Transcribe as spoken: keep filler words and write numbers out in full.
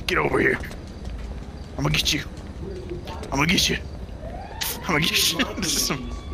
Get over here. I'm gonna get you. I'm gonna get you. I'm gonna get you. This is some